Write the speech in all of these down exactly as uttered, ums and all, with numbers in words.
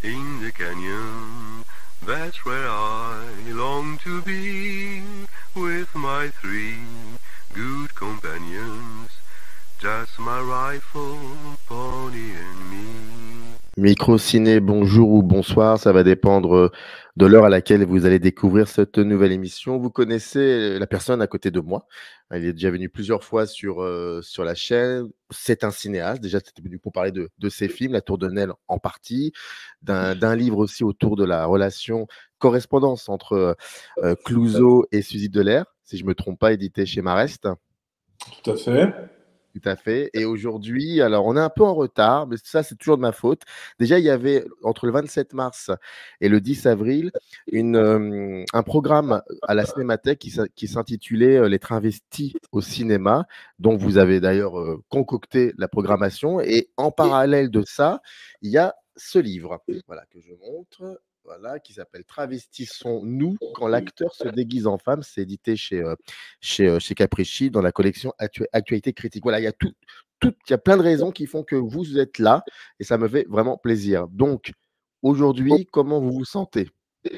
In the canyon, that's where I long to be, with my three good companions, just my rifle, pony and me. Micro-ciné, bonjour ou bonsoir, ça va dépendre de l'heure à laquelle vous allez découvrir cette nouvelle émission. Vous connaissez la personne à côté de moi. Il est déjà venu plusieurs fois sur, euh, sur la chaîne. C'est un cinéaste. Déjà, c'était venu pour parler de, de ses films, La Tour de Nesle en partie, d'un d'un livre aussi autour de la relation, correspondance entre euh, Clouzot et Suzy Delair, si je ne me trompe pas, édité chez Marest. Tout à fait. Tout à fait. Et aujourd'hui, alors on est un peu en retard, mais ça, c'est toujours de ma faute. Déjà, il y avait entre le vingt-sept mars et le dix avril une, euh, un programme à la Cinémathèque qui, s'in- qui s'intitulait euh, Les travestis au cinéma, dont vous avez d'ailleurs euh, concocté la programmation. Et en parallèle de ça, il y a ce livre, voilà, que je montre. Voilà, qui s'appelle Travestissons-nous quand l'acteur se déguise en femme. C'est édité chez, euh, chez, euh, chez Capricci dans la collection Actu- Actualité critique. Voilà, il y a tout, tout, il y a plein de raisons qui font que vous êtes là et ça me fait vraiment plaisir. Donc, aujourd'hui, comment vous vous sentez?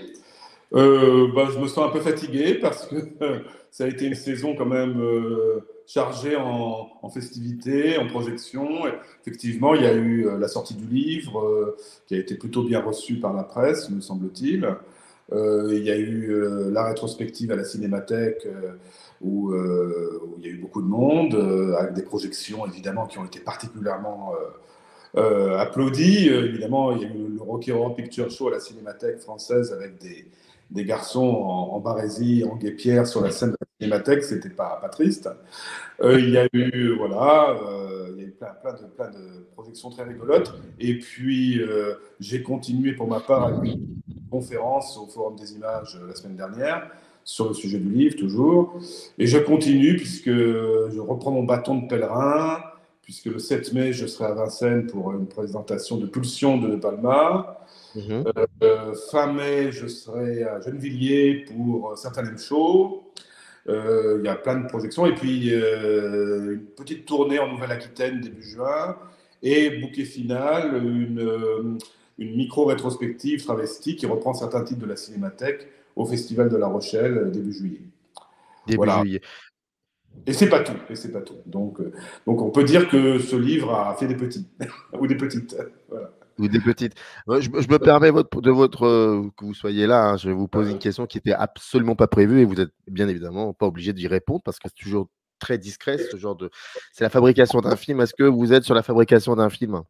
Euh, bah, je me sens un peu fatigué parce que euh, ça a été une saison quand même euh, chargée en, en festivités, en projections. Et effectivement, il y a eu euh, la sortie du livre euh, qui a été plutôt bien reçue par la presse, me semble-t-il. Euh, il y a eu euh, la rétrospective à la Cinémathèque euh, où, euh, où il y a eu beaucoup de monde, euh, avec des projections évidemment qui ont été particulièrement euh, euh, applaudies. Euh, évidemment, il y a eu le Rocky Horror Picture Show à la Cinémathèque française avec des, des garçons en, en barésie, en guêpière sur la scène de la Cinémathèque, c'était pas, pas triste. Euh, il y a eu, voilà, euh, il y a eu plein, plein, de, plein de projections très rigolotes. Et puis, euh, j'ai continué pour ma part avec une conférence au Forum des Images euh, la semaine dernière sur le sujet du livre, toujours. Et je continue puisque je reprends mon bâton de pèlerin, puisque le sept mai, je serai à Vincennes pour une présentation de Pulsion de De Palma. Mhm. Euh, fin mai, je serai à Gennevilliers pour Certain Aime Show. Euh, Il y a plein de projections. Et puis, euh, une petite tournée en Nouvelle-Aquitaine début juin. Et bouquet final, une, euh, une micro-rétrospective travestie qui reprend certains titres de la Cinémathèque au Festival de La Rochelle euh, début juillet. Début Voilà. juillet. Et c'est pas tout. Et c'est pas tout. Donc, euh, donc, on peut dire que ce livre a fait des petits ou des petites. Voilà. Ou des petites. Ouais, Je, je me permets votre- de votre, euh, que vous soyez là, hein. Je vais vous poser une question qui n'était absolument pas prévue et vous êtes bien évidemment pas obligé d'y répondre parce que c'est toujours très discret ce genre de. C'est la fabrication d'un film. Est-ce que vous êtes sur la fabrication d'un film?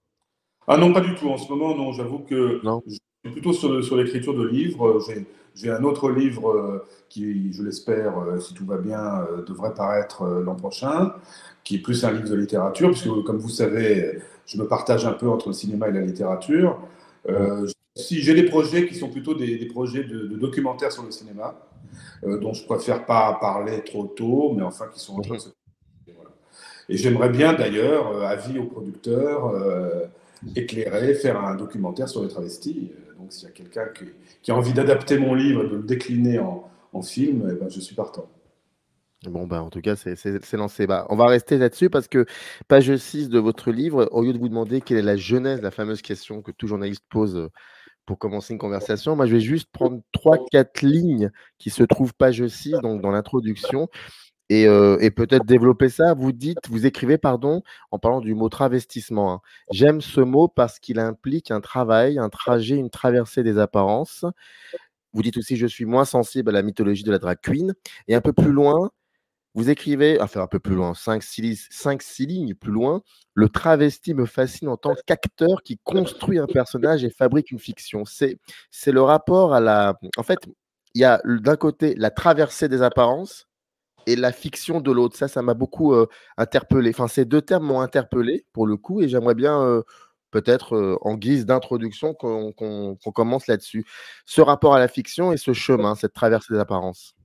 Ah non, pas du tout. En ce moment, non. J'avoue que Non? je suis plutôt sur, le- sur l'écriture de livres. J'ai, j'ai un autre livre euh, qui, je l'espère, euh, si tout va bien, euh, devrait paraître euh, l'an prochain, qui est plus un livre de littérature, puisque, comme vous savez, je me partage un peu entre le cinéma et la littérature. Mm. Euh, si j'ai des projets qui sont plutôt des, des projets de, de documentaires sur le cinéma, euh, dont je préfère pas parler trop tôt, mais enfin qui sont en train de Mhm. se... Voilà. Et j'aimerais bien d'ailleurs, euh, avis aux producteurs, euh, éclairer, faire un documentaire sur les travestis. Euh, Donc s'il y a quelqu'un qui, qui a envie d'adapter mon livre et de le décliner en, en film, eh ben, je suis partant. Bon, bah, en tout cas, c'est c'est- c'est lancé. Bah, on va rester là-dessus parce que page six de votre livre, au lieu de vous demander quelle est la genèse, la fameuse question que tout journaliste pose euh, pour commencer une conversation, moi, je vais juste prendre trois, quatre lignes qui se trouvent page six, donc dans l'introduction. Et, euh, et peut-être développer ça. Vous dites, vous écrivez, pardon, en parlant du mot travestissement, hein. J'aime ce mot parce qu'il implique un travail, un trajet, une traversée des apparences. Vous dites aussi, je suis moins sensible à la mythologie de la drag queen. Et un peu plus loin, vous écrivez, enfin un peu plus loin, cinq six lignes plus loin, le travesti me fascine en tant qu'acteur qui construit un personnage et fabrique une fiction. C'est, c'est le rapport à la. En fait, il y a d'un côté la traversée des apparences et la fiction de l'autre. Ça, ça m'a beaucoup euh, interpellé. Enfin, ces deux termes m'ont interpellé pour le coup, et j'aimerais bien, euh, peut-être euh, en guise d'introduction, qu'on qu'on- qu'on commence là-dessus. Ce rapport à la fiction et ce chemin, cette traversée des apparences.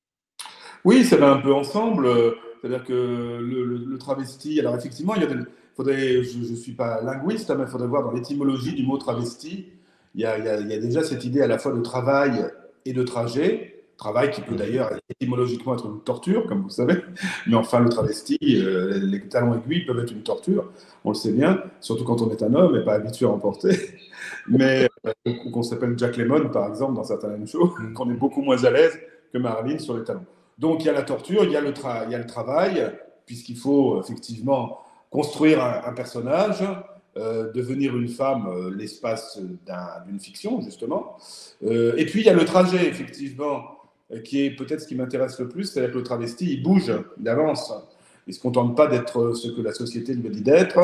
Oui, ça va un peu ensemble. euh, C'est-à-dire que le, le- le travesti, alors effectivement, il y a des- faudrait, je ne suis pas linguiste, hein, mais il faudrait voir dans l'étymologie du mot travesti, il y, a, il y a- il y a déjà cette idée à la fois de travail et de trajet. Travail qui peut Mhm. d'ailleurs étymologiquement être une torture, comme vous savez. Mais enfin, le travesti, euh, les talons aiguilles peuvent être une torture, on le sait bien, surtout quand on est un homme et pas habitué à en porter. Mais euh, qu'on s'appelle Jack Lemmon, par exemple, dans certaines shows, Mm. qu'on est beaucoup moins à l'aise que Marilyn sur les talons. Donc il y a la torture, il y a le, tra- il y a le travail, puisqu'il faut effectivement construire un, un personnage, euh, devenir une femme euh, l'espace d'un- d'une fiction, justement. Euh, et puis il y a le trajet, effectivement, euh, qui est peut-être ce qui m'intéresse le plus, c'est-à-dire que le travesti, il bouge, il avance. Il ne se contente pas d'être ce que la société lui dit d'être.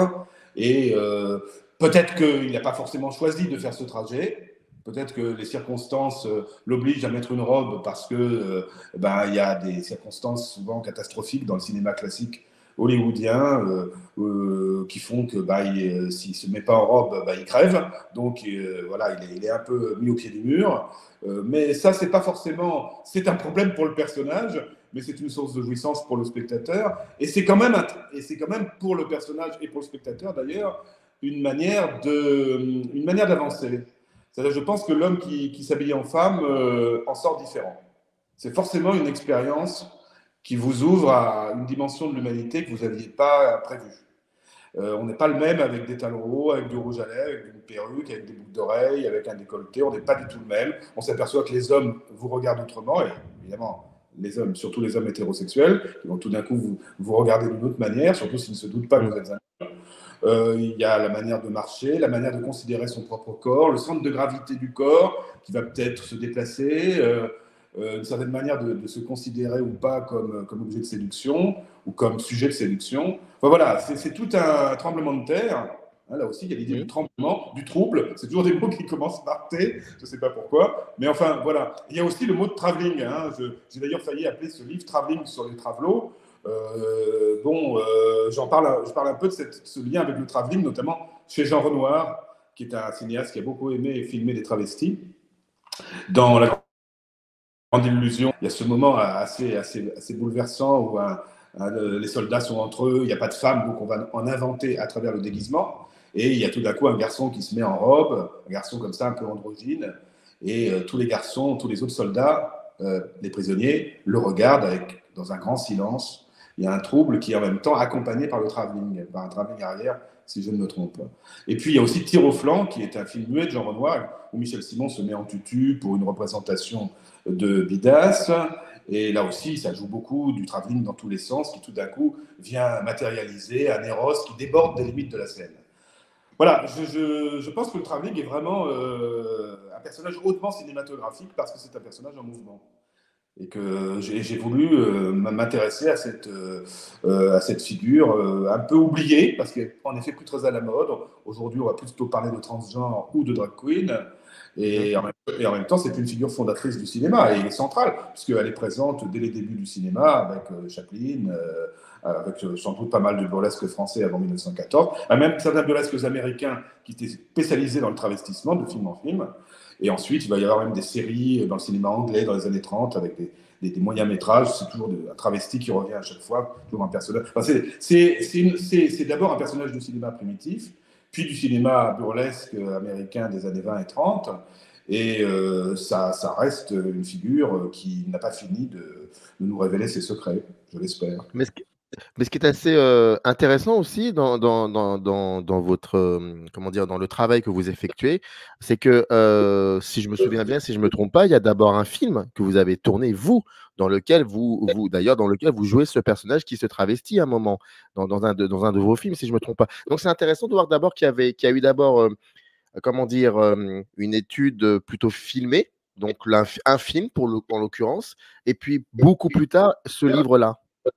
Et euh, peut-être qu'il n'a pas forcément choisi de faire ce trajet. Peut-être que les circonstances euh, l'obligent à mettre une robe parce que euh, ben, il y a des circonstances souvent catastrophiques dans le cinéma classique hollywoodien euh, euh, qui font que bah, il, s'il ne se met pas en robe, bah, il crève. Donc euh, voilà, il est, il est un peu mis au pied du mur. Euh, mais ça, c'est pas forcément. C'est un problème pour le personnage, mais c'est une source de jouissance pour le spectateur. Et c'est quand même, un, et c'est quand même pour le personnage et pour le spectateur d'ailleurs une manière de, une manière d'avancer. C'est-à-dire, je pense que l'homme qui, qui s'habille en femme euh, en sort différent. C'est forcément une expérience qui vous ouvre à une dimension de l'humanité que vous n'aviez pas prévue. Euh, on n'est pas le même avec des talons hauts, avec du rouge à lèvres, avec une perruque, avec des boucles d'oreilles, avec un décolleté. On n'est pas du tout le même. On s'aperçoit que les hommes vous regardent autrement, et évidemment, les hommes, surtout les hommes hétérosexuels, qui vont tout d'un coup vous, vous regarder d'une autre manière, surtout s'ils ne se doutent pas que vous êtes un homme. Euh, il y a la manière de marcher, la manière de considérer son propre corps, le centre de gravité du corps qui va peut-être se déplacer, euh, euh, une certaine manière de, de se considérer ou pas comme, comme objet de séduction ou comme sujet de séduction. Enfin, voilà, c'est tout un tremblement de terre. Hein, là aussi, il y a l'idée du tremblement, du trouble. C'est toujours des mots qui commencent par T, je ne sais pas pourquoi. Mais enfin, voilà. Il y a aussi le mot de travelling. Hein. J'ai d'ailleurs failli appeler ce livre Travelling sur les travelots. Euh, bon, euh, j'en parle, je parle un peu de cette, ce lien avec le travelling, notamment chez Jean Renoir, qui est un cinéaste qui a beaucoup aimé et filmé des travestis. Dans La Grande Illusion, il y a ce moment assez, assez, assez bouleversant où un, un, les soldats sont entre eux, il n'y a pas de femmes, donc on va en inventer à travers le déguisement. Et il y a tout d'un coup un garçon qui se met en robe, un garçon comme ça, un peu androgyne, et euh, tous les garçons, tous les autres soldats, euh, les prisonniers, le regardent avec, dans un grand silence. Il y a un trouble qui est en même temps accompagné par le travelling, par un travelling arrière, si je ne me trompe pas. Et puis il y a aussi Tir au flanc, qui est un film muet de Jean Renoir, où Michel Simon se met en tutu pour une représentation de Bidas. Et là aussi, ça joue beaucoup du travelling dans tous les sens, qui tout d'un coup vient matérialiser un Eros qui déborde des limites de la scène. Voilà, je, je, je pense que le travelling est vraiment euh, un personnage hautement cinématographique parce que c'est un personnage en mouvement. Et que j'ai voulu euh, m'intéresser à cette, euh, à cette figure euh, un peu oubliée, parce qu'elle n'est en effet plus très à la mode. Aujourd'hui, on va plutôt parler de transgenre ou de drag queen. Et en même, et en même temps, c'est une figure fondatrice du cinéma et centrale, puisqu'elle est présente dès les débuts du cinéma avec euh, Chaplin, euh, avec euh, sans doute pas mal de burlesques français avant mille neuf cent quatorze, même certains burlesques américains qui étaient spécialisés dans le travestissement de film en film. Et ensuite, il va y avoir même des séries dans le cinéma anglais dans les années trente avec des, des, des moyens métrages. C'est toujours de, un travesti qui revient à chaque fois, toujours un personnage. Enfin, c'est d'abord un personnage de cinéma primitif, puis du cinéma burlesque américain des années vingt et trente. Et euh, ça, ça reste une figure qui n'a pas fini de, de nous révéler ses secrets, je l'espère. Mais ce qui, mais ce qui est assez euh, intéressant aussi dans, dans, dans, dans, dans votre, euh, comment dire, dans le travail que vous effectuez, c'est que, euh, si je me souviens bien, si je ne me trompe pas, il y a d'abord un film que vous avez tourné, vous, dans lequel vous, vous d'ailleurs, dans lequel vous jouez ce personnage qui se travestit à un moment, dans, dans, un, de, dans un de vos films, si je ne me trompe pas. Donc, c'est intéressant de voir d'abord qu'il y avait, qu'il y a eu d'abord, euh, comment dire, euh, une étude plutôt filmée, donc un, un film pour le, en l'occurrence, et puis beaucoup plus tard, ce livre-là.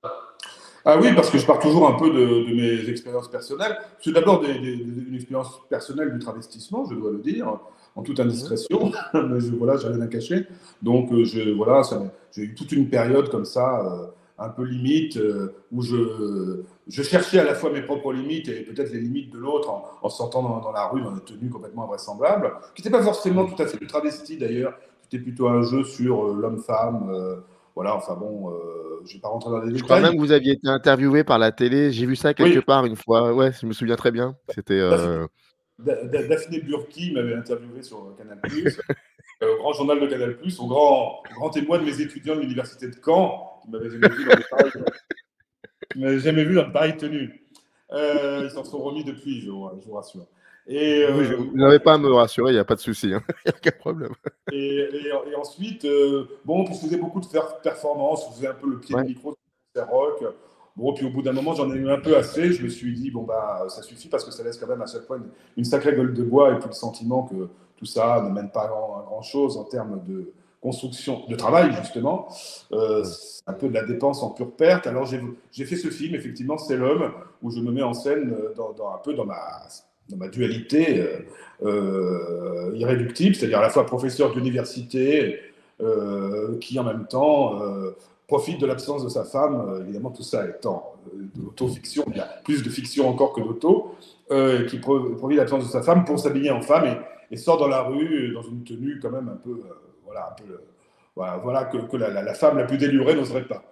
Ah oui, parce que je pars toujours un peu de, de mes expériences personnelles. C'est d'abord une expérience personnelle du travestissement, je dois le dire, en toute indiscrétion, mais je, voilà, j'ai rien à cacher. Donc, je, voilà, j'ai eu toute une période comme ça, euh, un peu limite, euh, où je, je cherchais à la fois mes propres limites et peut-être les limites de l'autre en, en sortant dans, dans la rue dans des tenues complètement invraisemblables, qui n'étaient pas forcément tout à fait du travesti d'ailleurs, c'était plutôt un jeu sur euh, l'homme-femme. Euh, voilà, enfin bon, euh, je ne vais pas rentrer dans les détails. Je crois même que vous aviez été interviewé par la télé, j'ai vu ça quelque oui. part une fois, ouais, je me souviens très bien. C'était. Euh... Daphné Burki m'avait interviewé sur Canal plus, euh, au grand journal de Canal plus, au grand, au grand témoin de mes étudiants de l'université de Caen, qui m'avaient jamais vu dans des pareilles, qui m'avaient jamais vu dans de pareilles tenues. Euh, ils s'en sont remis depuis, je, je vous rassure. Et, Vous euh, n'avez pas à me rassurer, il n'y a pas de souci, hein. Il n'y a aucun problème. et, et, et ensuite, euh, bon, puis je faisais beaucoup de faire- performances, je faisais un peu le pied Ouais. de micro, c'était rock. Bon, puis au bout d'un moment, j'en ai eu un peu assez. Je me suis dit, bon, bah, ça suffit parce que ça laisse quand même à chaque fois une, une sacrée gueule de bois et puis le sentiment que tout ça ne mène pas à grand, à grand chose en termes de construction, de travail, justement. Euh, Ouais. c'est un peu de la dépense en pure perte. Alors, j'ai j'ai fait ce film, effectivement, C'est l'homme, où je me mets en scène dans, dans, un peu dans ma, dans ma dualité euh, euh, irréductible, c'est-à-dire à la fois professeur d'université euh, qui, en même temps, euh, profite de l'absence de sa femme, euh, évidemment tout ça étant euh, d'auto-fiction, il y a plus de fiction encore que d'auto, euh, qui pro profite de l'absence de sa femme pour s'habiller en femme et, et sort dans la rue dans une tenue quand même un peu, euh, voilà, un peu, euh, voilà, voilà, que, que la, la, la femme la plus délurée n'oserait pas.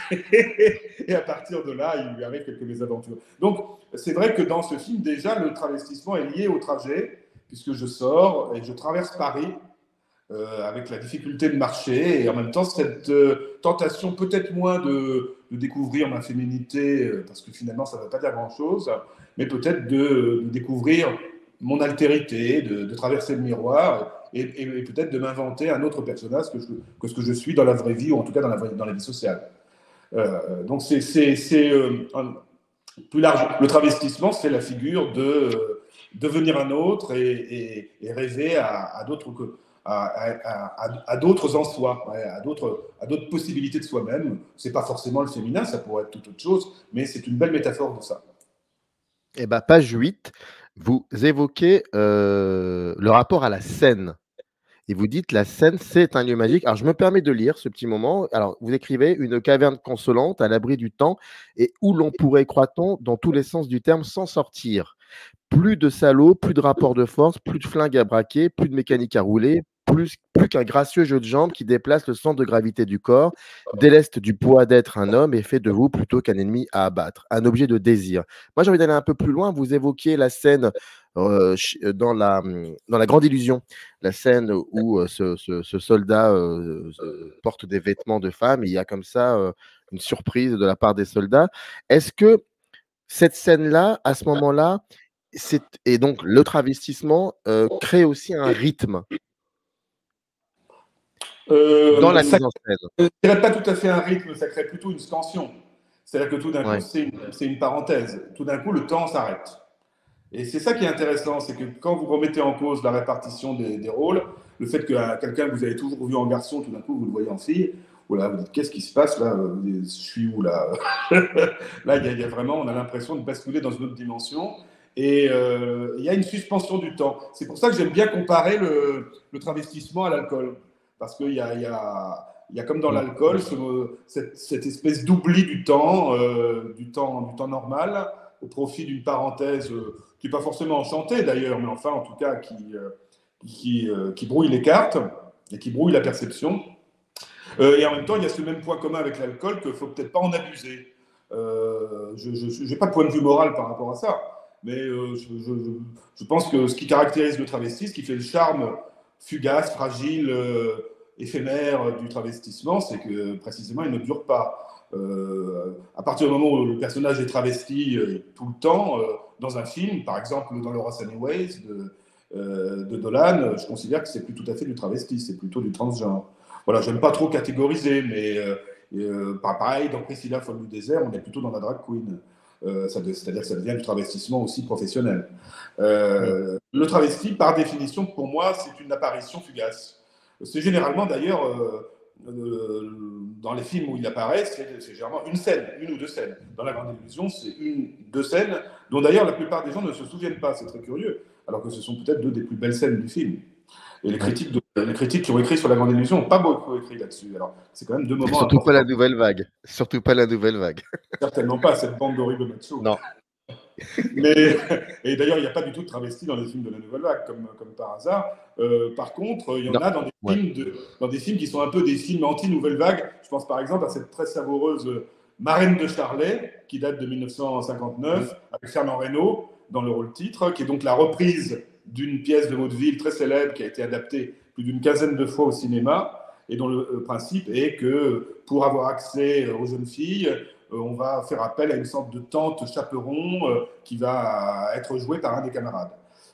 Et à partir de là, il lui arrive quelques mésaventures. Donc, c'est vrai que dans ce film, déjà, le travestissement est lié au trajet, puisque je sors et je traverse Paris, Euh, avec la difficulté de marcher et en même temps cette euh, tentation peut-être moins de, de découvrir ma féminité, euh, parce que finalement ça ne veut pas dire grand-chose, mais peut-être de, de découvrir mon altérité, de, de traverser le miroir et, et, et peut-être de m'inventer un autre personnage que, je, que ce que je suis dans la vraie vie ou en tout cas dans la, vraie, dans la vie sociale. Euh, donc c'est euh, plus large. Le travestissement, c'est la figure de euh, devenir un autre et, et, et rêver à, à d'autres que à, à, à, à d'autres en soi, à d'autres, à d'autres possibilités de soi-même. C'est pas forcément le féminin, ça pourrait être toute autre chose, mais c'est une belle métaphore de ça. Eh ben, page huit, vous évoquez euh, le rapport à la scène. Et vous dites la scène, c'est un lieu magique. Alors, je me permets de lire ce petit moment. Alors, vous écrivez une caverne consolante à l'abri du temps et où l'on pourrait, croit-on, dans tous les sens du terme, s'en sortir. Plus de salauds, plus de rapports de force, plus de flingues à braquer, plus de mécanique à rouler, plus, plus qu'un gracieux jeu de jambes qui déplace le centre de gravité du corps, déleste du poids d'être un homme et fait de vous plutôt qu'un ennemi à abattre, un objet de désir. Moi, j'ai envie d'aller un peu plus loin. Vous évoquiez la scène euh, dans, la, dans La Grande Illusion, la scène où euh, ce, ce, ce soldat euh, porte des vêtements de femme et il y a comme ça euh, une surprise de la part des soldats. Est-ce que cette scène-là, à ce moment-là, et donc le travestissement euh, crée aussi un rythme euh, dans la ça, mise en scène. Je ne dirais pas tout à fait un rythme, ça crée plutôt une scansion. C'est-à-dire que tout d'un Ouais. coup, c'est une, c'est une parenthèse. Tout d'un coup, le temps s'arrête. Et c'est ça qui est intéressant, c'est que quand vous remettez en cause la répartition des, des rôles, le fait que euh, quelqu'un que vous avez toujours vu en garçon, tout d'un coup, vous le voyez en fille, ou là, vous dites, qu'est-ce qui se passe là? Je suis où là? Là, il y, y a vraiment, on a l'impression de basculer dans une autre dimension. Et euh, il y a une suspension du temps. C'est pour ça que j'aime bien comparer le, le travestissement à l'alcool. Parce qu'il y a, y, a, y a, comme dans l'alcool, ce, cette, cette espèce d'oubli du temps, euh, du temps, du temps normal, au profit d'une parenthèse euh, qui n'est pas forcément enchantée d'ailleurs, mais enfin, en tout cas, qui, euh, qui, euh, qui brouille les cartes et qui brouille la perception. Euh, et en même temps, il y a ce même point commun avec l'alcool qu'il ne faut peut-être pas en abuser. Euh, je n'ai pas de point de vue moral par rapport à ça, mais euh, je, je, je pense que ce qui caractérise le travesti, ce qui fait le charme fugace, fragile, euh, éphémère du travestissement, c'est que précisément, il ne dure pas. Euh, à partir du moment où le personnage est travesti euh, tout le temps, euh, dans un film, par exemple dans Le Ross Anyways de, euh, de Dolan, je considère que c'est plus tout à fait du travesti, c'est plutôt du transgenre. Voilà, j'aime pas trop catégoriser, mais euh, euh, pareil, dans Priscilla, folle du désert, on est plutôt dans la drag queen. Euh, c'est-à-dire que ça devient du travestissement aussi professionnel. Euh, oui. Le travesti, par définition, pour moi, c'est une apparition fugace. C'est généralement, d'ailleurs, euh, euh, dans les films où il apparaît, c'est généralement une scène, une ou deux scènes. Dans La Grande Illusion, c'est une, deux scènes, dont d'ailleurs la plupart des gens ne se souviennent pas, c'est très curieux, alors que ce sont peut-être deux des plus belles scènes du film. Et les critiques, de, les critiques qui ont écrit sur La Grande Illusion n'ont pas beaucoup écrit là-dessus. Alors, c'est quand même deux moments. Surtout pas la nouvelle vague. Surtout pas la nouvelle vague. Certainement pas, cette bande d'horribles machos. Non. Mais, et d'ailleurs, il n'y a pas du tout de travesti dans les films de la nouvelle vague, comme, comme par hasard. Euh, par contre, il y en non. a dans des, ouais. films de, dans des films qui sont un peu des films anti-nouvelle vague. Je pense par exemple à cette très savoureuse Marraine de Charlet, qui date de mille neuf cent cinquante-neuf, oui. avec Fernand Reynaud dans le rôle titre, qui est donc la reprise d'une pièce de vaudeville très célèbre qui a été adaptée plus d'une quinzaine de fois au cinéma, et dont le, le principe est que pour avoir accès aux jeunes filles, euh, on va faire appel à une sorte de tante chaperon euh, qui va être jouée par un des camarades.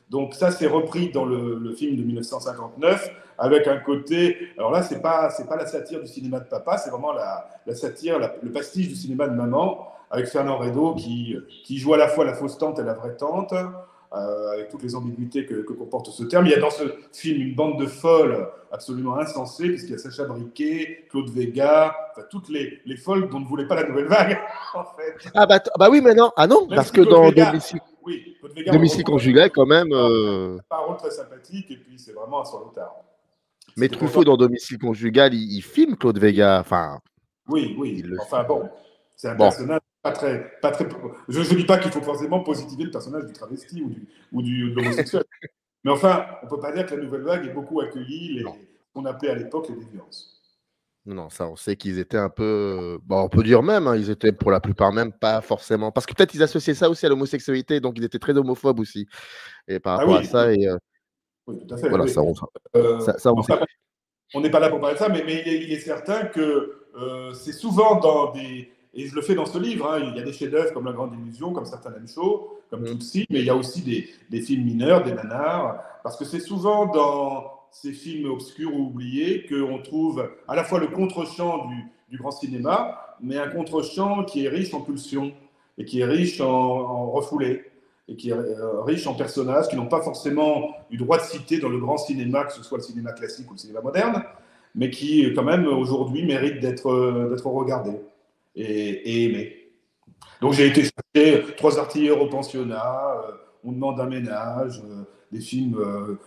Donc ça, c'est repris dans le, le film de mille neuf cent cinquante-neuf avec un côté. Alors là, c'est pas c'est pas la satire du cinéma de papa, c'est vraiment la, la satire, la, le pastiche du cinéma de maman avec Fernand Reynaud qui qui joue à la fois la fausse tante et la vraie tante. Euh, avec toutes les ambiguïtés que, que comporte ce terme. Il y a dans ce film une bande de folles absolument insensées, puisqu'il y a Sacha Briquet, Claude Vega, enfin toutes les, les folles dont ne voulait pas la nouvelle vague, en fait. Ah bah, bah oui, mais non, ah non, Même parce si que Claude dans Vega, Domicile, oui, Claude Vega, Domicile conjugal, quand même. Euh... pas un rôle très sympathique, et puis c'est vraiment un sur le tard. Mais Truffaut, dans Domicile conjugal, il, il filme Claude Vega. Enfin, oui, oui. Le... Enfin bon, c'est un bon. personnage pas très, pas très. Je ne dis pas qu'il faut forcément positiver le personnage du travesti ou du, ou du de l'homosexuel. Mais enfin, on ne peut pas dire que la nouvelle vague ait beaucoup accueilli les, qu'on appelait à l'époque les déviances. Non, non, ça, on sait qu'ils étaient un peu. Bon, on peut dire même, hein, ils étaient pour la plupart même pas forcément. Parce que peut-être ils associaient ça aussi à l'homosexualité, donc ils étaient très homophobes aussi. Et par rapport ah, oui, à ça, oui. et. Euh... Oui, tout à fait. Voilà, oui. ça, on, euh, ça, ça, on enfin, on n'est pas là pour parler de ça, mais, mais il, est, il est certain que euh, c'est souvent dans des. Et je le fais dans ce livre, hein, il y a des chefs-d'œuvre comme La Grande Illusion, comme Certain M. Show, comme mmh. Tootsie, mais il y a aussi des, des films mineurs, des nanars, parce que c'est souvent dans ces films obscurs ou oubliés qu'on trouve à la fois le contre-champ du, du grand cinéma, mais un contre-champ qui est riche en pulsions, et qui est riche en, en refoulés, et qui est euh, riche en personnages qui n'ont pas forcément eu droit de citer dans le grand cinéma, que ce soit le cinéma classique ou le cinéma moderne, mais qui, quand même, aujourd'hui, méritent d'être, d'être regardés. Et, et aimé. Donc j'ai été chercher Trois artilleurs au pensionnat, euh, On demande un ménage, euh, des films euh,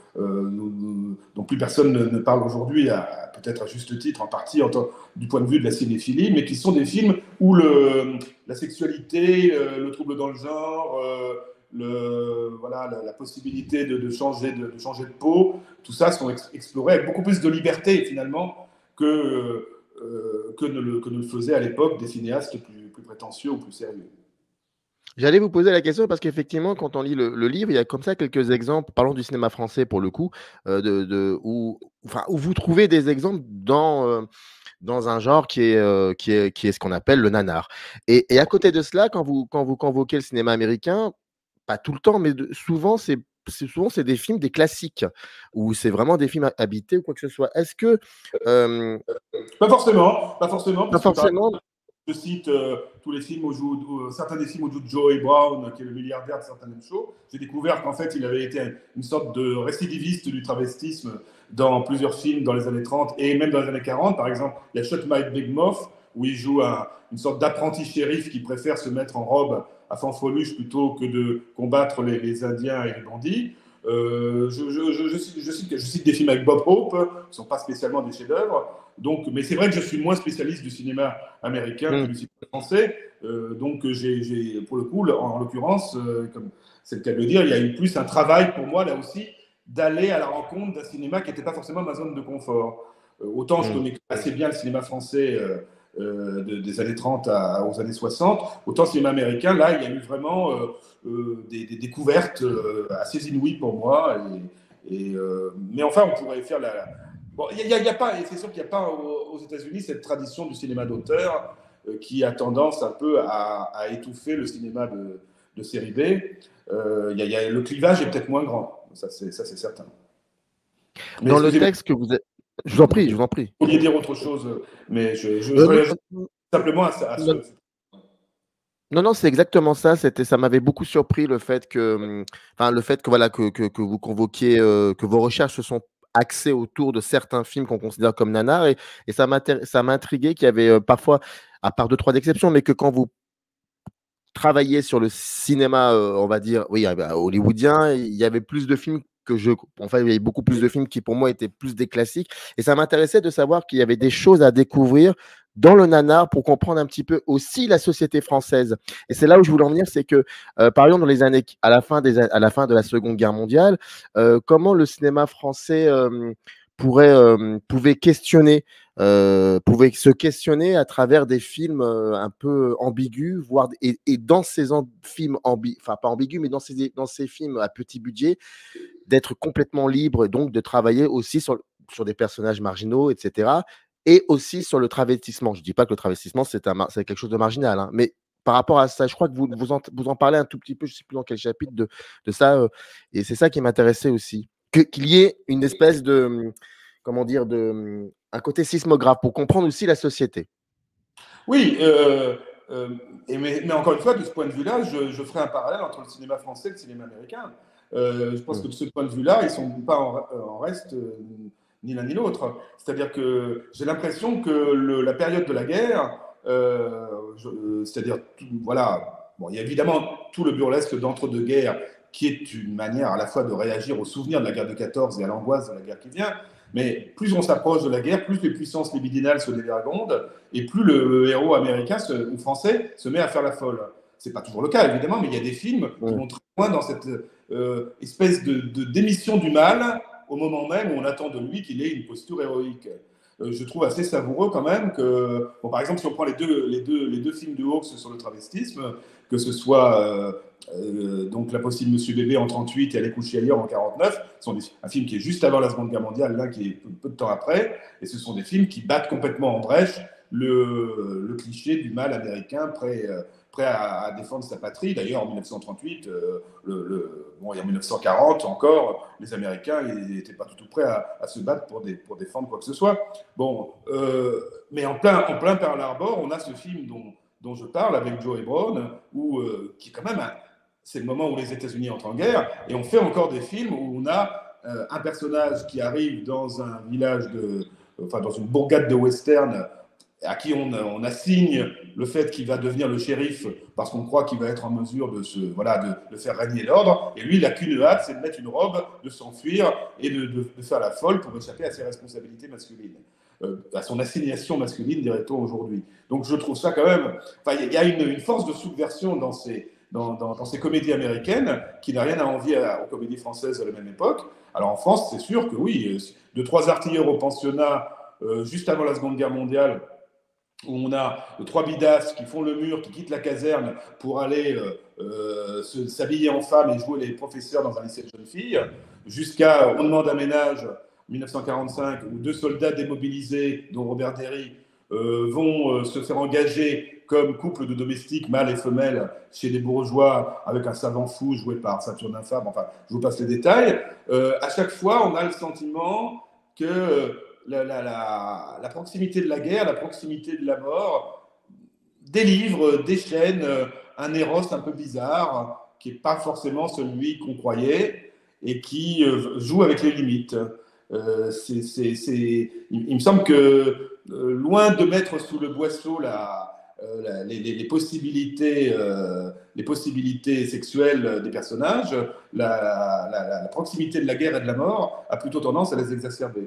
euh, dont plus personne ne, ne parle aujourd'hui, peut-être à juste titre, en partie en tant, du point de vue de la cinéphilie, mais qui sont des films où le, la sexualité, le, le trouble dans le genre, euh, le, voilà, la, la possibilité de, de, changer de, de changer de peau, tout ça sont ex- explorés avec beaucoup plus de liberté finalement que Euh, que, ne le, que ne le faisaient à l'époque des cinéastes plus, plus prétentieux ou plus sérieux. J'allais vous poser la question parce qu'effectivement, quand on lit le, le livre, il y a comme ça quelques exemples, parlons du cinéma français pour le coup, euh, de, de, où, enfin, où vous trouvez des exemples dans, euh, dans un genre qui est, euh, qui est, qui est ce qu'on appelle le nanar. Et, et à côté de cela, quand vous, quand vous convoquez le cinéma américain, pas tout le temps, mais de, souvent, c'est c'est souvent c'est des films, des classiques, ou c'est vraiment des films habités ou quoi que ce soit. Est-ce que euh... pas forcément, pas forcément. Pas forcément. Je cite euh, tous les films où joue, où, certains des films où joue Joey Brown, qui est le milliardaire de Certain M. Show. J'ai découvert qu'en fait, il avait été une sorte de récidiviste du travestisme dans plusieurs films dans les années trente et même dans les années quarante. Par exemple, il y a Shot My Big Mouth, où il joue un, une sorte d'apprenti shérif qui préfère se mettre en robe à fanfreluche plutôt que de combattre les, les Indiens et les bandits. Euh, je, je, je, je, cite, je, cite, je cite des films avec Bob Hope, qui ne sont pas spécialement des chefs-d'œuvre. Donc, mais c'est vrai que je suis moins spécialiste du cinéma américain mmh. que du cinéma français. Euh, donc, j'ai, j'ai, pour le coup, en l'occurrence, euh, comme c'est le cas de le dire, il y a eu plus un travail pour moi, là aussi, d'aller à la rencontre d'un cinéma qui n'était pas forcément ma zone de confort. Euh, autant mmh. je connais assez bien le cinéma français euh, euh, de, des années trente à, aux années soixante, autant le cinéma américain, là, il y a eu vraiment euh, euh, des, des découvertes euh, assez inouïes pour moi. Et, et, euh, mais enfin, on pourrait faire la... Bon, il y a, y a pas, et c'est sûr qu'il n'y a pas aux, aux États-Unis cette tradition du cinéma d'auteur euh, qui a tendance un peu à, à étouffer le cinéma de, de série B. Euh, y a, y a, le clivage est peut-être moins grand, ça c'est, ça, c'est certain. Mais dans le texte que vous êtes... Je vous en prie, je vous en prie. Vous vouliez dire autre chose, mais je, je, euh, je non, simplement à, à ce... Non, non, c'est exactement ça. C'était, ça m'avait beaucoup surpris le fait que, enfin, le fait que voilà que, que, que vous convoquiez, euh, que vos recherches se sont axées autour de certains films qu'on considère comme nanars, et, et ça m'intriguait qu'il y avait euh, parfois, à part deux trois exceptions, mais que quand vous travailliez sur le cinéma, euh, on va dire, oui, hollywoodien, il y avait plus de films que je, enfin, il y avait beaucoup plus de films qui pour moi étaient plus des classiques, et ça m'intéressait de savoir qu'il y avait des choses à découvrir dans le nanar pour comprendre un petit peu aussi la société française. Et c'est là où je voulais en venir, c'est que, euh, par exemple, dans les années, à la fin, des, à la fin de la Seconde Guerre mondiale, euh, comment le cinéma français euh, pourrait, euh, pouvait questionner, euh, pouvait se questionner à travers des films euh, un peu ambigus, voire, et, et dans ces amb- films ambigus, enfin pas ambigus, mais dans ces, dans ces films à petit budget, d'être complètement libre, donc de travailler aussi sur, sur des personnages marginaux, et cetera, et aussi sur le travestissement. Je ne dis pas que le travestissement, c'est, un, c'est quelque chose de marginal, hein, mais par rapport à ça. Je crois que vous, vous, en, vous en parlez un tout petit peu, je ne sais plus dans quel chapitre de, de ça, euh, et c'est ça qui m'intéressait aussi. Que, qu'il y ait une espèce de, comment dire, de, un côté sismographe pour comprendre aussi la société. Oui, euh, euh, et mais, mais encore une fois, de ce point de vue-là, je, je ferai un parallèle entre le cinéma français et le cinéma américain. Euh, je pense mmh. que de ce point de vue-là, ils ne sont pas en, en reste euh, ni l'un ni l'autre. C'est-à-dire que j'ai l'impression que le, la période de la guerre, euh, je, c'est-à-dire, tout, voilà, bon, il y a évidemment tout le burlesque d'entre-deux-guerres qui est une manière à la fois de réagir aux souvenirs de la guerre de quatorze et à l'angoisse de la guerre qui vient. Mais plus on s'approche de la guerre, plus les puissances libidinales se dévergondent et plus le, le héros américain se, ou français se met à faire la folle. Ce n'est pas toujours le cas, évidemment, mais il y a des films qui vont très loin dans cette euh, espèce de, de démission du mal au moment même où on attend de lui qu'il ait une posture héroïque. Euh, je trouve assez savoureux quand même que, bon, par exemple, si on prend les deux, les deux, les deux films de Hawks sur le travestisme, que ce soit euh, euh, donc L'Impossible Monsieur Bébé en trente-huit et Aller coucher ailleurs en quarante-neuf, ce sont des, un film qui est juste avant la Seconde Guerre mondiale, l'un qui est peu, peu de temps après, et ce sont des films qui battent complètement en brèche le, le cliché du mal américain prêt, euh, prêt à, à défendre sa patrie. D'ailleurs, en mille neuf cent trente-huit, euh, le, le, bon, et en mille neuf cent quarante encore, les Américains n'étaient pas du tout prêts à, à se battre pour, des, pour défendre quoi que ce soit. Bon, euh, mais en plein, en plein Pearl Harbor, on a ce film dont, dont je parle avec Joey Brown, où, euh, qui est quand même un, c'est le moment où les États-Unis entrent en guerre, et on fait encore des films où on a euh, un personnage qui arrive dans un village de, enfin dans une bourgade de western, à qui on, on assigne le fait qu'il va devenir le shérif parce qu'on croit qu'il va être en mesure de, se, voilà, de, de faire régner l'ordre. Et lui, il n'a qu'une hâte, c'est de mettre une robe, de s'enfuir et de, de, de faire la folle pour échapper à ses responsabilités masculines, euh, à son assignation masculine, dirait-on aujourd'hui. Donc je trouve ça quand même... Enfin, il y a une, une force de subversion dans ces, dans, dans, dans ces comédies américaines qui n'a rien à envier à, aux comédies françaises à la même époque. Alors en France, c'est sûr que oui, de trois artilleurs au pensionnat, euh, juste avant la Seconde Guerre mondiale, où on a trois bidasses qui font le mur, qui quittent la caserne pour aller euh, euh, s'habiller en femme et jouer les professeurs dans un lycée de jeunes filles, jusqu'à On demande un ménage, mille neuf cent quarante-cinq, où deux soldats démobilisés, dont Robert Derry, euh, vont euh, se faire engager comme couple de domestiques, mâles et femelles, chez des bourgeois, avec un savant fou joué par Saturnin Fabre. Enfin, je vous passe les détails. Euh, à chaque fois, on a le sentiment que... La, la, la, la proximité de la guerre, la proximité de la mort délivre, déchaîne un Eros un peu bizarre qui n'est pas forcément celui qu'on croyait et qui euh, joue avec les limites. Euh, c'est, c'est, c'est... Il, il me semble que euh, loin de mettre sous le boisseau la, euh, la, les, les, possibilités, euh, les possibilités sexuelles des personnages, la, la, la proximité de la guerre et de la mort a plutôt tendance à les exacerber.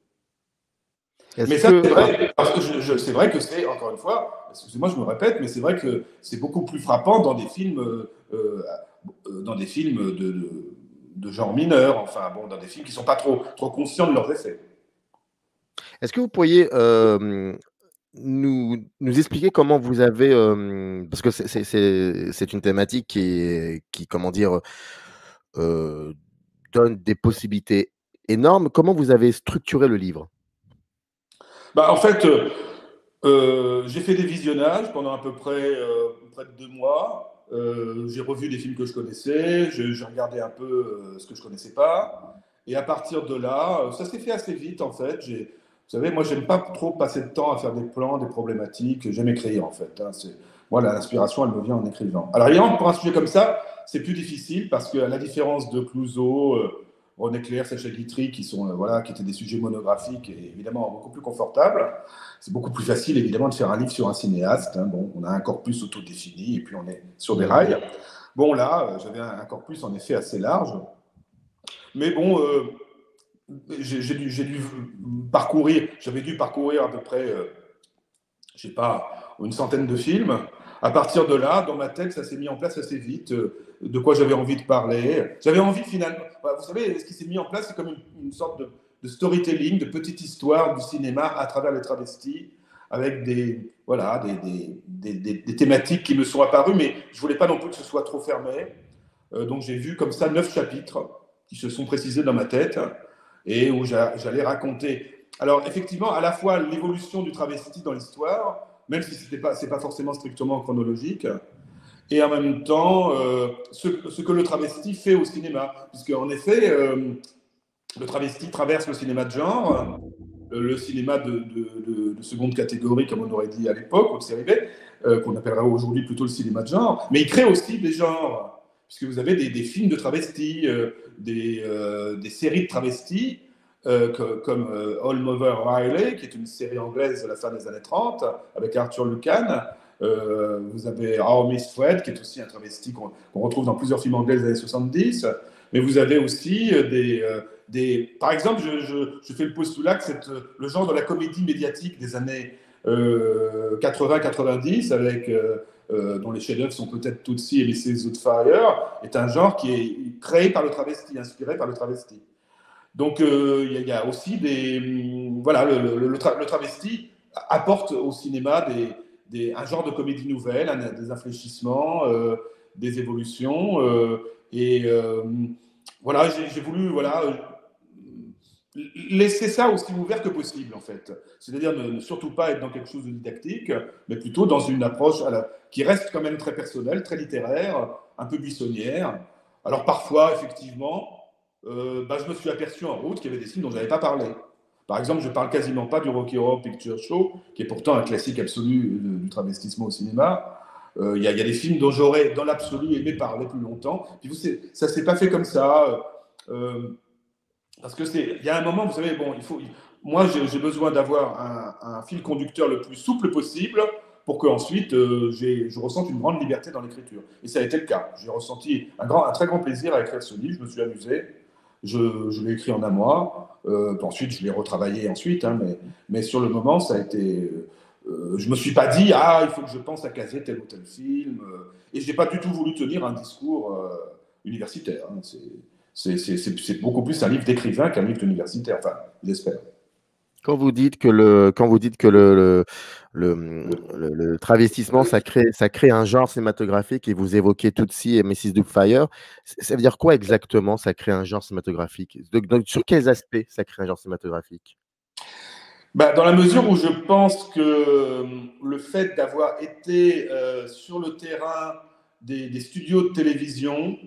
Est-ce mais ça, que... c'est vrai, parce que je, je, c'est vrai que c'est, encore une fois, excusez-moi, je me répète, mais c'est vrai que c'est beaucoup plus frappant dans des films, euh, euh, dans des films de, de, de genre mineur, enfin, bon, dans des films qui ne sont pas trop, trop conscients de leurs effets. Est-ce que vous pourriez euh, nous, nous expliquer comment vous avez, euh, parce que c'est, c'est, c'est, c'est une thématique qui, est, qui comment dire, euh, donne des possibilités énormes, comment vous avez structuré le livre? Bah, en fait, euh, euh, j'ai fait des visionnages pendant à peu près, euh, près de deux mois. Euh, j'ai revu des films que je connaissais, j'ai, j'ai regardé un peu euh, ce que je ne connaissais pas. Et à partir de là, ça s'est fait assez vite en fait. J'ai, vous savez, moi, j'aime pas trop passer de temps à faire des plans, des problématiques. J'aime écrire en fait. Hein. C'est, moi, l'inspiration, elle me vient en écrivant. Alors, évidemment, pour un sujet comme ça, c'est plus difficile parce qu'à la différence de Clouzot, euh, René Clair, Sacha Guitry, qui, sont, euh, voilà, qui étaient des sujets monographiques et évidemment beaucoup plus confortables. C'est beaucoup plus facile, évidemment, de faire un livre sur un cinéaste. Hein. Bon, on a un corpus autodéfini et puis on est sur des rails. Bon, là, euh, j'avais un, un corpus en effet assez large. Mais bon, euh, j'ai, j'ai, dû, j'ai dû parcourir, j'avais dû parcourir à peu près, euh, je ne sais pas, une centaine de films. À partir de là, dans ma tête, ça s'est mis en place assez vite. Euh, de quoi j'avais envie de parler. J'avais envie finalement, vous savez, ce qui s'est mis en place, c'est comme une, une sorte de, de storytelling, de petite histoire du cinéma à travers les travestis, avec des, voilà, des, des, des, des, des thématiques qui me sont apparues, mais je ne voulais pas non plus que ce soit trop fermé. Euh, donc j'ai vu comme ça neuf chapitres qui se sont précisés dans ma tête et où j'a, j'allais raconter. Alors effectivement, à la fois l'évolution du travesti dans l'histoire, même si ce n'est pas, c'est pas forcément strictement chronologique. Et en même temps, euh, ce, ce que le travesti fait au cinéma. Puisque, en effet, euh, le travesti traverse le cinéma de genre, euh, le cinéma de, de, de, de seconde catégorie, comme on aurait dit à l'époque, ou de série B, euh, qu'on appellerait aujourd'hui plutôt le cinéma de genre. Mais il crée aussi des genres, puisque vous avez des, des films de travestis, euh, des, euh, des séries de travestis, euh, que, comme euh, All Mother Riley, qui est une série anglaise de la fin des années trente, avec Arthur Lucan. Euh, vous avez Our Miss Fred, qui est aussi un travesti qu'on qu'on retrouve dans plusieurs films anglais des années soixante-dix. Mais vous avez aussi des... Euh, des par exemple, je, je, je fais le postulat que c'est le genre de la comédie médiatique des années euh, quatre-vingts quatre-vingt-dix, avec, euh, euh, dont les chefs-d'œuvre sont peut-être Tootsie et Missus Doubtfire, est un genre qui est créé par le travesti, inspiré par le travesti. Donc, il euh, y, y a aussi des... Voilà, le, le, le, tra le travesti apporte au cinéma des... Des, un genre de comédie nouvelle, un, des infléchissements, euh, des évolutions. Euh, et euh, voilà, j'ai voulu voilà, euh, laisser ça aussi ouvert que possible, en fait. C'est-à-dire ne, ne surtout pas être dans quelque chose de didactique, mais plutôt dans une approche à la, qui reste quand même très personnelle, très littéraire, un peu buissonnière. Alors parfois, effectivement, euh, bah, je me suis aperçu en route qu'il y avait des films dont je n'avais pas parlé. Par exemple, je ne parle quasiment pas du Rocky Horror Picture Show, qui est pourtant un classique absolu du travestissement au cinéma. Il euh, y, y a des films dont j'aurais, dans l'absolu, aimé parler plus longtemps. Puis vous, ça ne s'est pas fait comme ça. Euh, parce qu'il y a un moment, vous savez, bon, il faut, moi, j'ai besoin d'avoir un, un fil conducteur le plus souple possible pour qu'ensuite, euh, je ressente une grande liberté dans l'écriture. Et ça a été le cas. J'ai ressenti un, grand, un très grand plaisir à écrire ce livre. Je me suis amusé. Je, je l'ai écrit en un mois, euh, ensuite je l'ai retravaillé ensuite, hein, mais, mais sur le moment, ça a été... Euh, je ne me suis pas dit, ah, il faut que je pense à caser tel ou tel film, euh, et je n'ai pas du tout voulu tenir un discours euh, universitaire. Hein, c'est beaucoup plus un livre d'écrivain qu'un livre d'universitaire, enfin, j'espère. Quand vous dites que le, quand vous dites que le, le, le, le, le travestissement, ça crée, ça crée un genre cinématographique, et vous évoquez Tootsie et Missus Doubtfire, ça veut dire quoi exactement, ça crée un genre cinématographique? Donc, donc, sur quels aspects ça crée un genre cinématographique? Bah, dans la mesure où je pense que le fait d'avoir été euh, sur le terrain des, des studios de télévision,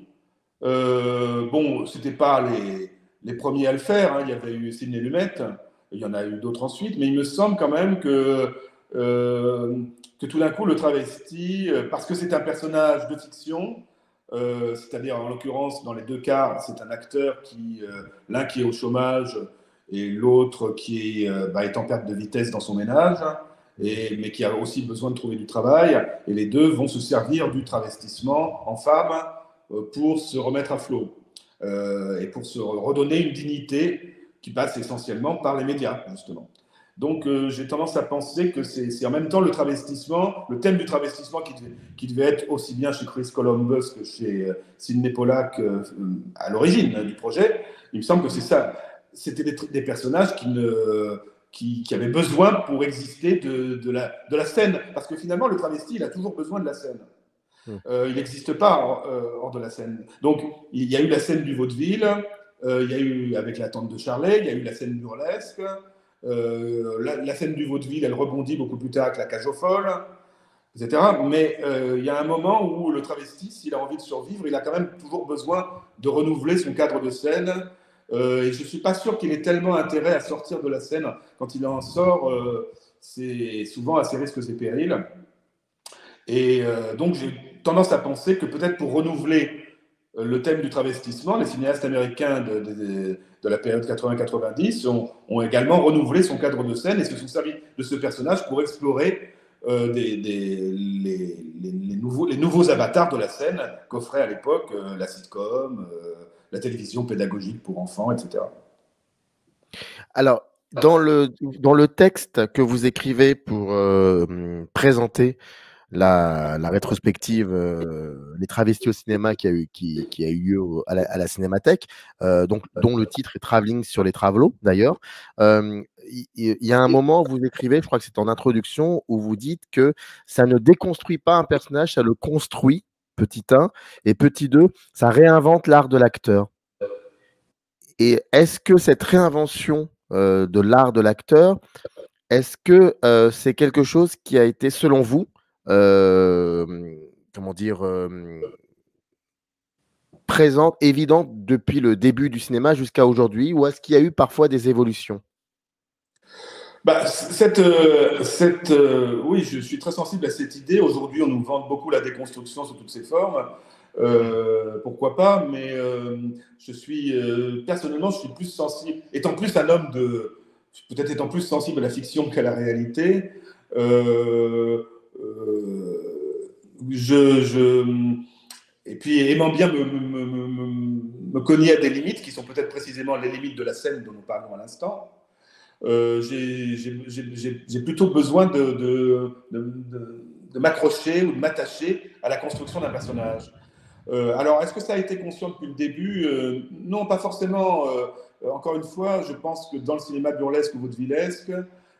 euh, bon, c'était pas les, les premiers à le faire, hein. Il y avait eu Sidney Lumet. Il y en a eu d'autres ensuite, mais il me semble quand même que, euh, que tout d'un coup, le travesti, parce que c'est un personnage de fiction, euh, c'est-à-dire en l'occurrence, dans les deux cas, c'est un acteur qui, euh, l'un qui est au chômage et l'autre qui est, euh, bah, est en perte de vitesse dans son ménage, et, mais qui a aussi besoin de trouver du travail, et les deux vont se servir du travestissement en femme euh, pour se remettre à flot, euh, et pour se redonner une dignité qui passe essentiellement par les médias, justement. Donc, euh, j'ai tendance à penser que c'est en même temps le travestissement, le thème du travestissement qui devait, qui devait être aussi bien chez Chris Columbus que chez euh, Sidney Pollack euh, à l'origine hein, du projet. Il me semble que c'est ça. C'était des, des personnages qui, ne, qui, qui avaient besoin pour exister de, de, la, de la scène. Parce que finalement, le travesti, il a toujours besoin de la scène. Euh, il n'existe pas hors, euh, hors de la scène. Donc, il y a eu la scène du vaudeville. Euh, il y a eu, avec la tante de Charlet, il y a eu la scène burlesque. Euh, la, la scène du vaudeville, elle rebondit beaucoup plus tard avec la cage aux folles, et cetera. Mais euh, il y a un moment où le travesti, s'il a envie de survivre, il a quand même toujours besoin de renouveler son cadre de scène. Euh, et je ne suis pas sûr qu'il ait tellement intérêt à sortir de la scène. Quand il en sort, euh, c'est souvent à ses risques et périls. Et euh, donc, j'ai tendance à penser que peut-être pour renouveler le thème du travestissement, les cinéastes américains de, de, de la période quatre-vingts quatre-vingt-dix ont, ont également renouvelé son cadre de scène et se sont servis de ce personnage pour explorer euh, des, des, les, les, les, nouveaux, les nouveaux avatars de la scène qu'offrait à l'époque euh, la sitcom, euh, la télévision pédagogique pour enfants, et cetera. Alors, dans le, dans le texte que vous écrivez pour euh, présenter La, la rétrospective euh, Les travestis au cinéma qui a eu, qui, qui a eu lieu au, à, la, à la Cinémathèque, euh, donc, dont le titre est Travelling sur les Travelots d'ailleurs. Euh, il, il y a un moment où vous écrivez, je crois que c'est en introduction, où vous dites que ça ne déconstruit pas un personnage, ça le construit, petit un, et petit deux, ça réinvente l'art de l'acteur. Et est-ce que cette réinvention euh, de l'art de l'acteur Est-ce que euh, c'est quelque chose qui a été, selon vous, euh, comment dire, euh, présente, évidente depuis le début du cinéma jusqu'à aujourd'hui, ou est-ce qu'il y a eu parfois des évolutions? Bah, cette, euh, cette, euh, oui, je suis très sensible à cette idée. Aujourd'hui, on nous vante beaucoup la déconstruction sous toutes ses formes. Euh, pourquoi pas, mais euh, je suis euh, personnellement, je suis plus sensible, étant plus un homme de, peut-être étant plus sensible à la fiction qu'à la réalité. Euh, euh, je, je, et puis aimant bien me, me, me, me, me cogner à des limites qui sont peut-être précisément les limites de la scène dont nous parlons à l'instant. Euh, j'ai plutôt besoin de, de, de, de, de m'accrocher ou de m'attacher à la construction d'un personnage. Euh, alors, est-ce que ça a été conscient depuis le début? euh, Non, pas forcément. Euh, encore une fois, je pense que dans le cinéma burlesque ou vaudevillesque,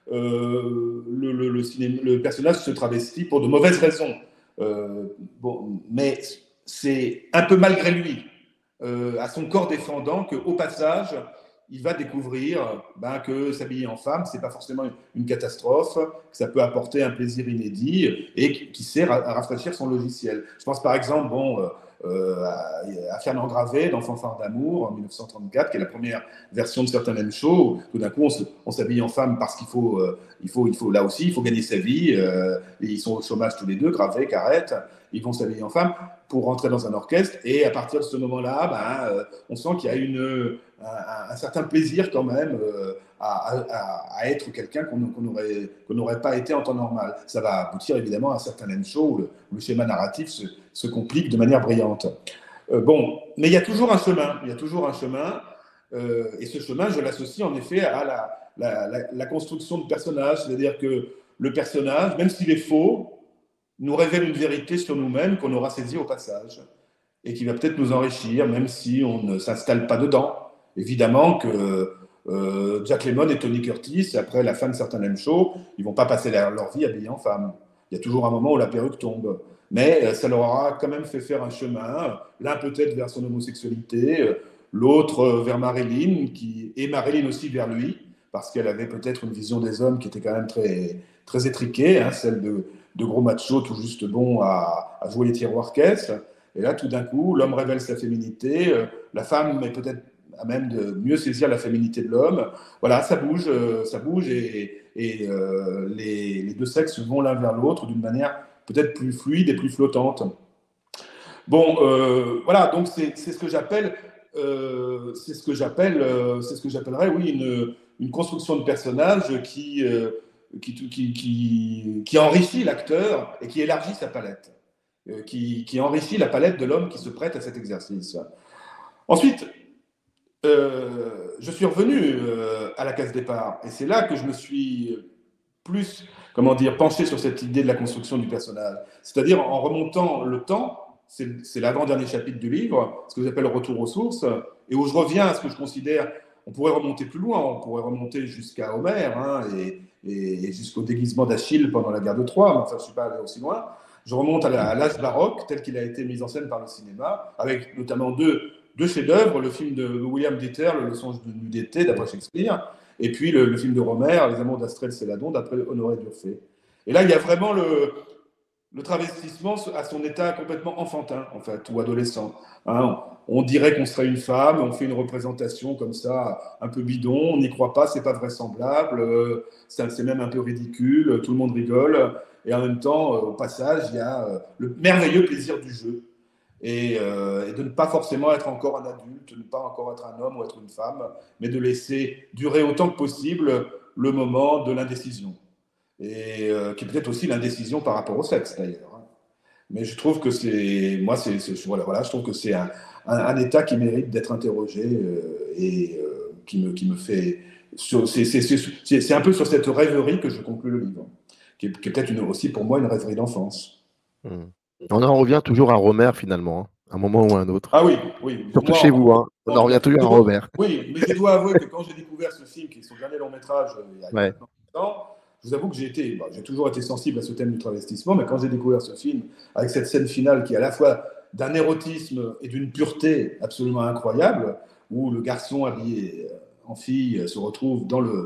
euh, le, le, le, cinéma, le personnage se travestit pour de mauvaises raisons. Euh, bon, mais c'est un peu malgré lui, euh, à son corps défendant, qu'au passage, il va découvrir ben, que s'habiller en femme, c'est pas forcément une catastrophe, que ça peut apporter un plaisir inédit et qui sert à, à rafraîchir son logiciel. Je pense par exemple bon, euh, à, à Fernand Gravet dans Fanfare d'amour en mille neuf cent trente-quatre, qui est la première version de Certain M Show, où tout d'un coup on s'habille en femme parce qu'il faut, euh, il faut, il faut, là aussi, il faut gagner sa vie, euh, et ils sont au chômage tous les deux, Gravet, Carrette, ils vont s'habiller en femme pour rentrer dans un orchestre, et à partir de ce moment-là, ben, euh, on sent qu'il y a une, un, un certain plaisir quand même euh, à, à, à être quelqu'un qu'on n'aurait qu'on n'aurait pas été en temps normal. Ça va aboutir évidemment à un certain M show où le, où le schéma narratif se, se complique de manière brillante. Euh, bon, mais il y a toujours un chemin, il y a toujours un chemin, euh, et ce chemin, je l'associe en effet à la, la, la, la construction de personnages, c'est-à-dire que le personnage, même s'il est faux, nous révèle une vérité sur nous-mêmes qu'on aura saisie au passage et qui va peut-être nous enrichir, même si on ne s'installe pas dedans. Évidemment que euh, Jack Lemmon et Tony Curtis, après la fin de Certain M Show, ils ne vont pas passer leur, leur vie habillés en femme. Il y a toujours un moment où la perruque tombe. Mais ça leur aura quand même fait faire un chemin, l'un peut-être vers son homosexualité, l'autre vers Marilyn, qui, et Marilyn aussi vers lui, parce qu'elle avait peut-être une vision des hommes qui était quand même très, très étriquée, hein, celle de de gros machos tout juste bons à, à jouer les tiroirs caisses. Et là, tout d'un coup, l'homme révèle sa féminité, euh, la femme est peut-être à même de mieux saisir la féminité de l'homme. Voilà, ça bouge, euh, ça bouge et, et euh, les, les deux sexes vont l'un vers l'autre d'une manière peut-être plus fluide et plus flottante. Bon, euh, voilà, donc c'est ce que j'appelle, euh, c'est ce que j'appelle, euh, c'est ce que j'appellerais, oui, une, une construction de personnage qui euh, Qui, qui, qui, qui enrichit l'acteur et qui élargit sa palette, euh, qui, qui enrichit la palette de l'homme qui se prête à cet exercice. Ensuite, euh, je suis revenu euh, à la case départ, et c'est là que je me suis plus, comment dire, penché sur cette idée de la construction du personnage. C'est-à-dire en remontant le temps, c'est l'avant-dernier chapitre du livre, ce que j'appelle le retour aux sources, et où je reviens à ce que je considère, on pourrait remonter plus loin, on pourrait remonter jusqu'à Homère, hein, et et jusqu'au déguisement d'Achille pendant la guerre de Troie, mais enfin, je ne suis pas allé aussi loin. Je remonte à l'âge baroque, tel qu'il a été mis en scène par le cinéma, avec notamment deux, deux chefs-d'œuvre, le film de William Deter, Le songe de nudité, d'après Shakespeare, et puis le, le film de Romer, Les amours d'Astrée Céladon, d'après Honoré d'Urfé. Et là, il y a vraiment le, le travestissement à son état complètement enfantin, en fait, ou adolescent. Hein, on dirait qu'on serait une femme, on fait une représentation comme ça, un peu bidon, on n'y croit pas, c'est pas vraisemblable, euh, c'est même un peu ridicule, tout le monde rigole, et en même temps, euh, au passage, il y a euh, le merveilleux plaisir du jeu, et, euh, et de ne pas forcément être encore un adulte, de ne pas encore être un homme ou être une femme, mais de laisser durer autant que possible le moment de l'indécision, et euh, qui est peut-être aussi l'indécision par rapport au sexe, d'ailleurs. Mais je trouve que c'est, moi, c'est, voilà, voilà, je trouve que c'est un, un, un état qui mérite d'être interrogé euh, et euh, qui me, qui me fait, c'est un peu sur cette rêverie que je conclue le livre, qui est, qui est peut-être aussi pour moi une rêverie d'enfance. Mmh. On en revient toujours à Romer finalement, hein, à un moment ou à un autre. Ah oui, oui. Surtout moi, chez vous, hein. On en revient toujours à Romer. Oui, mais je dois avouer que quand j'ai découvert ce film, qui est son dernier long métrage, il y a ouais. longtemps, je vous avoue que j'ai été, bah, j'ai toujours été sensible à ce thème du travestissement, mais quand j'ai découvert ce film, avec cette scène finale qui est à la fois d'un érotisme et d'une pureté absolument incroyable, où le garçon habillé en fille se retrouve dans le,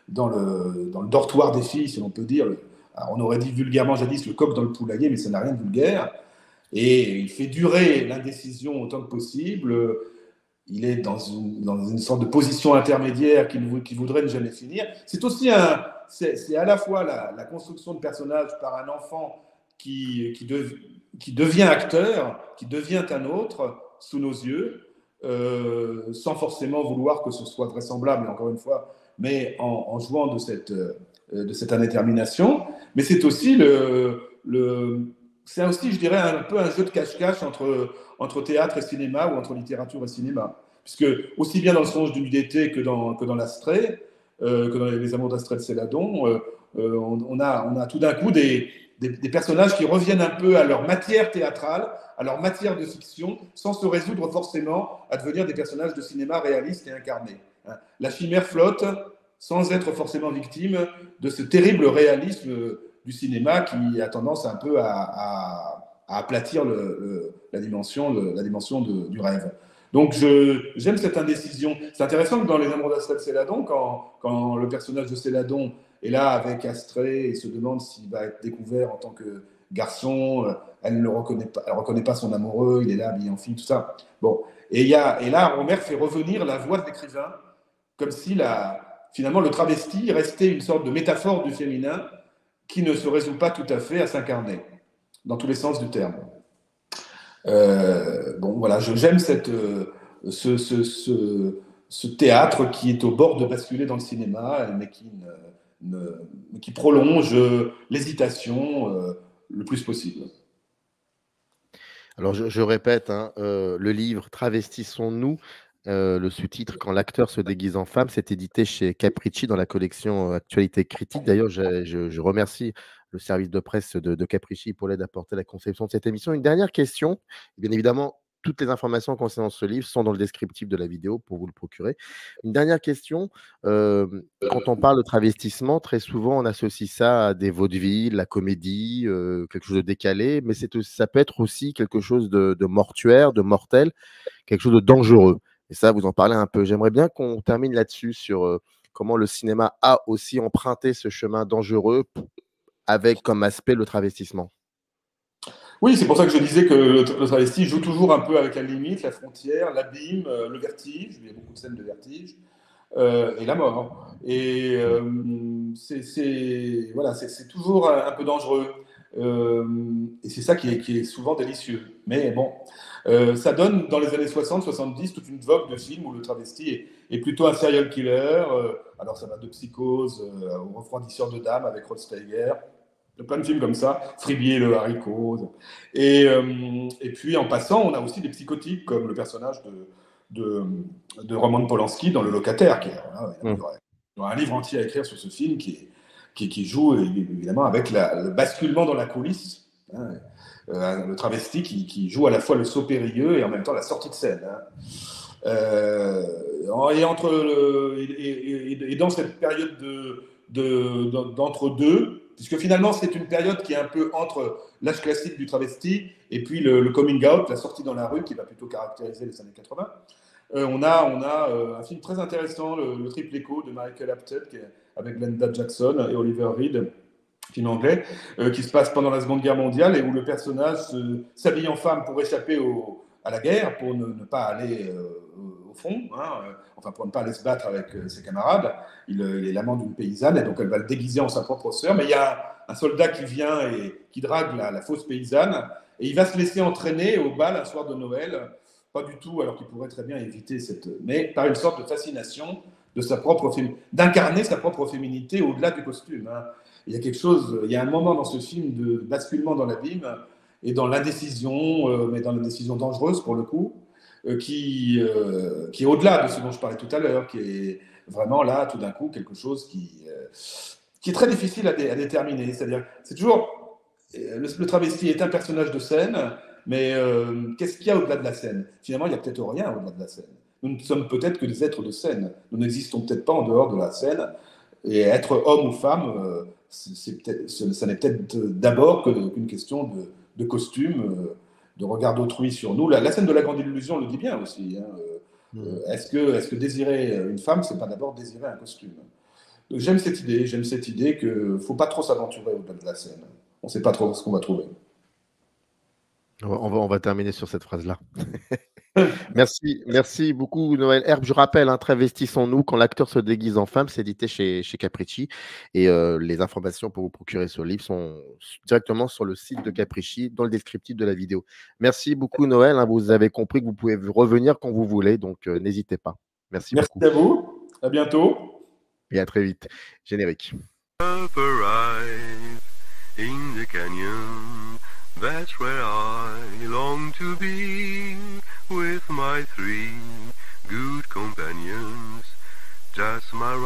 dans, le, dans le dortoir des filles, si l'on peut dire. Alors, on aurait dit vulgairement jadis le coq dans le poulailler, mais ça n'a rien de vulgaire. Et il fait durer l'indécision autant que possible. Il est dans une, dans une sorte de position intermédiaire qu'il qui voudrait ne jamais finir. C'est aussi un, c'est, c'est à la fois la, la construction de personnages par un enfant qui, qui, de, qui devient acteur, qui devient un autre sous nos yeux, euh, sans forcément vouloir que ce soit vraisemblable, encore une fois, mais en, en jouant de cette, de cette indétermination. Mais c'est aussi le, le c'est aussi, je dirais, un peu un jeu de cache-cache entre, entre théâtre et cinéma ou entre littérature et cinéma. Puisque, aussi bien dans Le Songe d'une nuit d'été que dans, que dans l'Astrée, euh, que dans Les Amours d'Astrée de Céladon, euh, euh, on, on, a, on a tout d'un coup des, des, des personnages qui reviennent un peu à leur matière théâtrale, à leur matière de fiction, sans se résoudre forcément à devenir des personnages de cinéma réalistes et incarnés. Hein. La chimère flotte sans être forcément victime de ce terrible réalisme du cinéma qui a tendance un peu à, à, à aplatir le, le, la dimension, le, la dimension de, du rêve. Donc je, j'aime cette indécision. C'est intéressant que dans Les Amours d'Astrée de Céladon, quand, quand le personnage de Céladon est là avec Astrée et se demande s'il va être découvert en tant que garçon, elle ne le reconnaît pas, elle reconnaît pas son amoureux, il est là habillé en fille, tout ça. Bon, et, y a, et là, Rohmer fait revenir la voix de l'écrivain, comme si la, finalement le travesti restait une sorte de métaphore du féminin qui ne se résout pas tout à fait à s'incarner, dans tous les sens du terme. Euh, bon, voilà, je, j'aime cette, euh, ce, ce, ce, ce théâtre qui est au bord de basculer dans le cinéma, mais qui, ne, ne, qui prolonge l'hésitation euh, le plus possible. Alors, je, je répète, hein, euh, le livre « Travestissons-nous », Euh, le sous-titre « Quand l'acteur se déguise en femme », c'est édité chez Capricci dans la collection Actualité critique. D'ailleurs, je, je, je remercie le service de presse de, de Capricci pour l'aide apportée à la conception de cette émission. Une dernière question. Bien évidemment, toutes les informations concernant ce livre sont dans le descriptif de la vidéo pour vous le procurer. Une dernière question. Euh, quand on parle de travestissement, très souvent, on associe ça à des vaudevilles, la comédie, euh, quelque chose de décalé, mais c'est, ça peut être aussi quelque chose de, de mortuaire, de mortel, quelque chose de dangereux. Et ça, vous en parlez un peu. J'aimerais bien qu'on termine là-dessus sur euh, comment le cinéma a aussi emprunté ce chemin dangereux avec comme aspect le travestissement. Oui, c'est pour ça que je disais que le, le travesti joue toujours un peu avec la limite, la frontière, l'abîme, euh, le vertige. Il y a beaucoup de scènes de vertige euh, et la mort. Et euh, c'est, c'est, voilà, c'est, c'est toujours un, un peu dangereux. Euh, et c'est ça qui est, qui est souvent délicieux. Mais bon, euh, ça donne dans les années soixante soixante-dix toute une vogue de films où le travesti est, est plutôt un serial killer. Euh, alors ça va de Psychose euh, au Refroidisseur de dames avec Rod Steiger, de plein de films comme ça, Fribier le haricot. Et, euh, et puis en passant, on a aussi des psychotiques comme le personnage de, de, de Roman Polanski dans Le Locataire, qui est, voilà, il y a un livre entier à écrire sur ce film qui est Qui, qui joue évidemment avec la, le basculement dans la coulisse, hein, euh, le travesti qui, qui joue à la fois le saut périlleux et en même temps la sortie de scène. Hein. Euh, et, entre le, et, et, et dans cette période de, de, d'entre-deux, puisque finalement c'est une période qui est un peu entre l'âge classique du travesti et puis le, le coming out, la sortie dans la rue qui va plutôt caractériser les années quatre-vingts. Euh, on a, on a euh, un film très intéressant, le, le Triple Écho de Michael Apted, qui est avec Glenda Jackson et Oliver Reed, film anglais, euh, qui se passe pendant la Seconde Guerre mondiale et où le personnage euh, s'habille en femme pour échapper au, à la guerre, pour ne, ne pas aller euh, au front, hein, euh, enfin pour ne pas aller se battre avec euh, ses camarades. Il, il est l'amant d'une paysanne et donc elle va le déguiser en sa propre sœur. Mais il y a un soldat qui vient et qui drague la, la fausse paysanne et il va se laisser entraîner au bal un soir de Noël. Pas du tout, alors qu'il pourrait très bien éviter cette... Mais par une sorte de fascination de sa propre fém... d'incarner sa propre féminité au-delà du costume. Hein. Il y a quelque chose, il y a un moment dans ce film de basculement dans l'abîme et dans l'indécision, euh, mais dans l'indécision dangereuse pour le coup, euh, qui, euh, qui est au-delà de ce dont je parlais tout à l'heure, qui est vraiment là, tout d'un coup, quelque chose qui, euh, qui est très difficile à, dé- à déterminer. C'est-à-dire, c'est toujours... Le, le travesti est un personnage de scène, mais euh, qu'est-ce qu'il y a au-delà de la scène ? Finalement, il n'y a peut-être rien au-delà de la scène. Nous ne sommes peut-être que des êtres de scène. Nous n'existons peut-être pas en dehors de la scène. Et être homme ou femme, euh, c'est, c'est peut-être, ça n'est peut-être d'abord que, qu'une question de, de costume, euh, de regard d'autrui sur nous. La, la scène de la grande illusion le dit bien aussi. Hein. Euh, mmh. est-ce que, est-ce que désirer une femme, c'est pas d'abord désirer un costume ? J'aime cette idée, j'aime cette idée qu'il ne faut pas trop s'aventurer au-delà de la scène. On ne sait pas trop ce qu'on va trouver. On va, on va, on va terminer sur cette phrase-là. Merci, merci beaucoup Noël Herbe. Je rappelle, hein, Travestissons-nous, quand l'acteur se déguise en femme, c'est édité chez, chez Capricci. Et euh, les informations pour vous procurer ce livre sont directement sur le site de Capricci, dans le descriptif de la vidéo. Merci beaucoup Noël, hein, vous avez compris que vous pouvez revenir quand vous voulez, donc euh, n'hésitez pas. Merci, Merci beaucoup. à vous, à bientôt. Et à très vite. Générique. Up arrive in the canyon, that's where I long to be, with my three good companions, just my